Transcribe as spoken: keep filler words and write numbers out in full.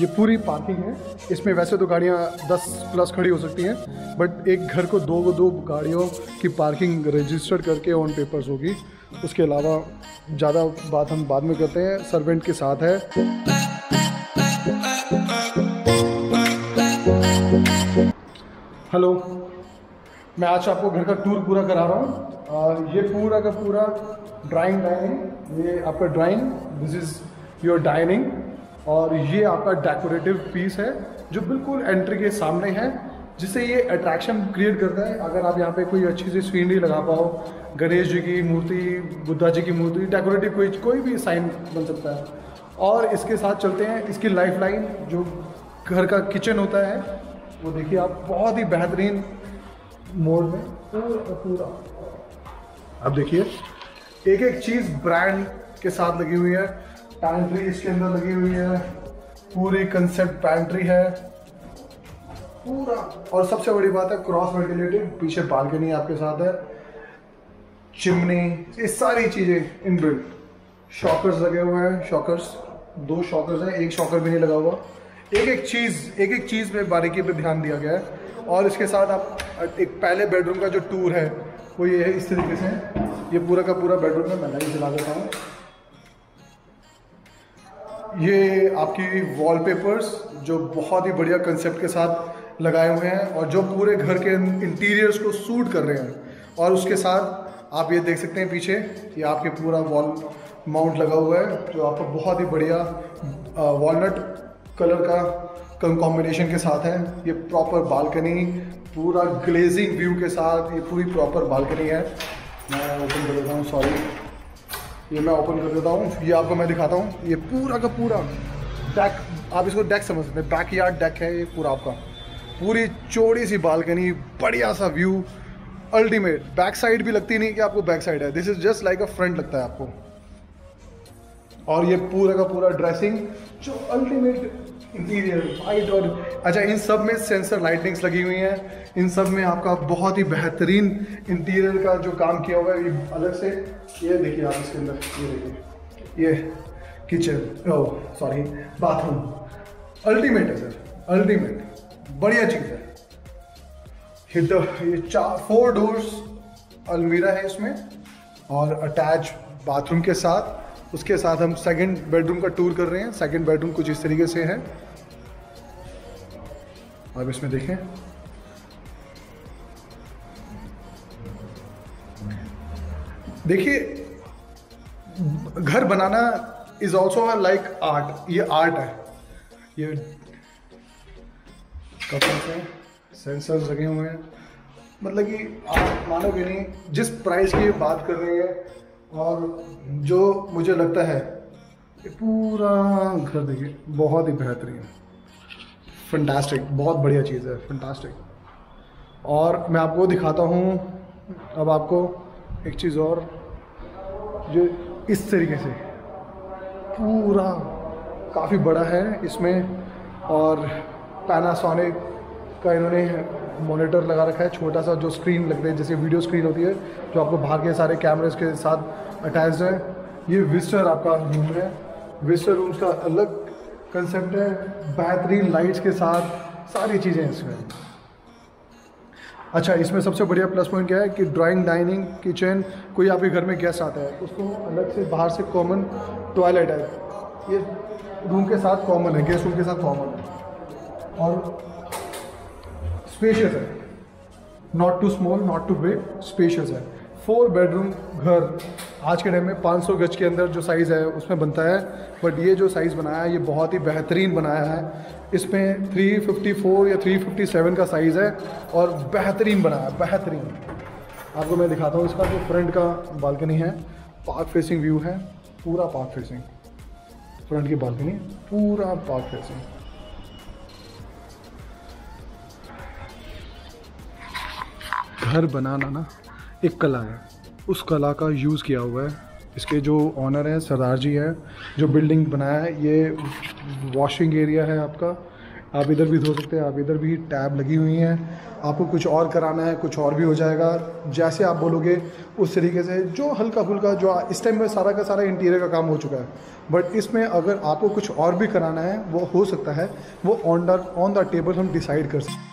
ये पूरी पार्किंग है। इसमें वैसे तो गाड़ियाँ दस प्लस खड़ी हो सकती हैं, बट एक घर को दो दो गाड़ियों की पार्किंग रजिस्टर्ड करके ऑन पेपर्स होगी। उसके अलावा ज़्यादा बात हम बाद में करते हैं। सर्वेंट के साथ है। हेलो, मैं आज आपको घर का टूर पूरा करा रहा हूँ। ये पूरा का पूरा ड्राइंग डाइनिंग, ये आपका drawing, this is your dining, और ये आपका डेकोरेटिव पीस है जो बिल्कुल एंट्री के सामने है, जिससे ये अट्रैक्शन क्रिएट करता है। अगर आप यहाँ पे कोई अच्छी सी सीनरी लगा पाओ, गणेश जी की मूर्ति, बुद्धा जी की मूर्ति, डेकोरेटिव कोई कोई भी साइन बन सकता है। और इसके साथ चलते हैं इसकी लाइफ लाइन, जो घर का किचन होता है वो देखिए आप, बहुत ही बेहतरीन मोड में पूरा पूरा। अब देखिए एक एक चीज़ ब्रांड के साथ लगी हुई है। पैंट्री इसके अंदर लगी हुई है, पूरी कंसेप्ट पैंट्री है पूरा। और सबसे बड़ी बात है क्रॉस वेंटिलेटेड, पीछे बालकनी आपके साथ है, चिमनी, ये सारी चीज़ें इनबिल्ट। शॉकर्स लगे हुए हैं, शॉकर्स दो शॉकर्स हैं, एक शॉकर भी नहीं लगा हुआ। एक एक चीज़ एक एक चीज़ में बारीकी पे ध्यान दिया गया है। और इसके साथ आप एक पहले बेडरूम का जो टूर है वो ये है, इस तरीके से। ये पूरा का पूरा बेडरूम है, मैं लाइट जला देता हूँ। ये आपकी वॉलपेपर्स जो बहुत ही बढ़िया कंसेप्ट के साथ लगाए हुए हैं और जो पूरे घर के इंटीरियर्स को सूट कर रहे हैं। और उसके साथ आप ये देख सकते हैं पीछे, ये आपके पूरा वॉल माउंट लगा हुआ है जो आपको बहुत ही बढ़िया वॉलनट कलर का कॉम्बिनेशन के साथ है। ये प्रॉपर बालकनी, पूरा ग्लेजिंग व्यू के साथ ये पूरी प्रॉपर बालकनी है। मैं ओपन कर देता हूँ, सॉरी, ये मैं ओपन कर देता हूँ। ये आपको मैं दिखाता हूँ, ये पूरा का पूरा डेक, आप इसको डेक समझ सकते हैं, बैक यार्ड डेक है ये पूरा आपका। पूरी चौड़ी सी बालकनी, बढ़िया सा व्यू, अल्टीमेट। बैक साइड भी लगती नहीं कि आपको बैक साइड है, this is just like a front लगता है आपको। और ये पूरा का पूरा ड्रेसिंग जो अल्टीमेट इंटीरियर वाइट। और अच्छा, इन सब में सेंसर लाइटिंग्स लगी हुई हैं, इन सब में आपका बहुत ही बेहतरीन इंटीरियर का जो काम किया हुआ है। ये अलग से, ये देखिए आप इसके अंदर, ये देखिए, ये kitchen, oh sorry, bathroom, ultimate है सर, अल्टीमेट, बढ़िया चीज़ है। ये चार फोर डोर्स अलमीरा है इसमें, और अटैच बाथरूम के साथ। उसके साथ हम सेकंड बेडरूम का टूर कर रहे हैं। सेकंड बेडरूम कुछ इस तरीके से है, अब इसमें देखें, देखिए घर बनाना इज ऑल्सो लाइक आर्ट। ये आर्ट है। ये कपल्स हैं, सेंसर्स लगे हुए हैं, मतलब कि आप मानोगे नहीं जिस प्राइस की बात कर रही है। और जो मुझे लगता है ये पूरा घर देखिए, बहुत ही बेहतरीन, फंटास्टिक, बहुत बढ़िया चीज़ है, फंटास्टिक। और मैं आपको दिखाता हूँ अब आपको एक चीज़ और, जो इस तरीके से पूरा काफ़ी बड़ा है इसमें। और पैनासोनिक का इन्होंने मॉनिटर लगा रखा है, छोटा सा जो स्क्रीन लगता है जैसे वीडियो स्क्रीन होती है, जो आपको बाहर के सारे कैमरेज के साथ अटैच्ड है। ये विजिटर आपका रूम है, विजिटर रूम्स का अलग कंसेप्ट है, बेहतरीन लाइट्स के साथ, सारी चीज़ें इसमें। अच्छा, इसमें सबसे बढ़िया प्लस पॉइंट क्या है कि ड्राइंग डाइनिंग किचन, कोई आपके घर में गेस्ट आता है उसको अलग से बाहर से कॉमन टॉयलेट है, ये रूम के साथ कॉमन है, गेस्ट रूम के साथ कॉमन है। और स्पेशियस है, not too small not too big, spacious है। फोर बेडरूम घर आज के टाइम में पाँच सौ गज के अंदर जो साइज़ है उसमें बनता है, बट ये जो साइज़ बनाया है ये बहुत ही बेहतरीन बनाया है। इसमें तीन सौ चौवन या तीन सौ सत्तावन का साइज़ है और बेहतरीन बनाया है, बेहतरीन। आपको मैं दिखाता हूँ, इसका जो फ्रंट का बालकनी है, पार्क फेसिंग व्यू है, पूरा पार्क फेसिंग, फ्रंट की बालकनी पूरा पार्क फेसिंग। घर बनाना ना एक कला है, उस कला का यूज़ किया हुआ है। इसके जो ऑनर हैं सरदार जी हैं, जो बिल्डिंग बनाया है, ये वॉशिंग एरिया है आपका, आप इधर भी धो सकते हैं, आप इधर भी टैब लगी हुई हैं। आपको कुछ और कराना है कुछ और भी हो जाएगा, जैसे आप बोलोगे उस तरीके से। जो हल्का फुल्का जो इस टाइम में सारा का सारा इंटीरियर का काम हो चुका है, बट इसमें अगर आपको कुछ और भी कराना है वो हो सकता है, वो on the on the table हम डिसाइड कर सकते हैं।